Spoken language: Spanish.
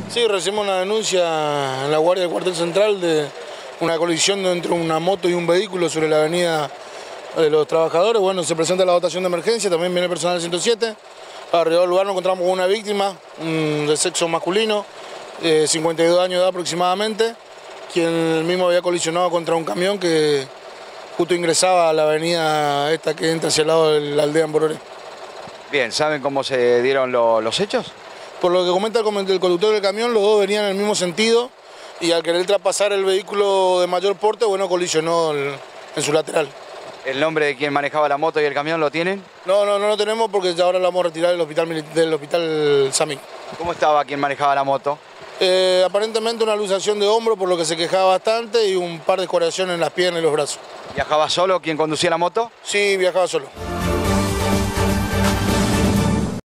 Sí, recibimos una denuncia en la guardia del cuartel central de una colisión entre una moto y un vehículo sobre la avenida de los Trabajadores. Bueno, se presenta la dotación de emergencia, también viene el personal del 107. Alrededor del lugar nos encontramos con una víctima de sexo masculino, 52 años de edad aproximadamente, quien mismo había colisionado contra un camión que justo ingresaba a la avenida esta que entra hacia el lado de la aldea en Bororé. Bien, ¿saben cómo se dieron los hechos? Por lo que comenta el conductor del camión, los dos venían en el mismo sentido y al querer traspasar el vehículo de mayor porte, bueno, colisionó en su lateral. ¿El nombre de quien manejaba la moto y el camión lo tienen? No lo tenemos porque ya ahora lo vamos a retirar del hospital Samic. ¿Cómo estaba quien manejaba la moto? Aparentemente una luxación de hombro, por lo que se quejaba bastante, y un par de escoriaciones en las piernas y los brazos. ¿Viajaba solo quien conducía la moto? Sí, viajaba solo.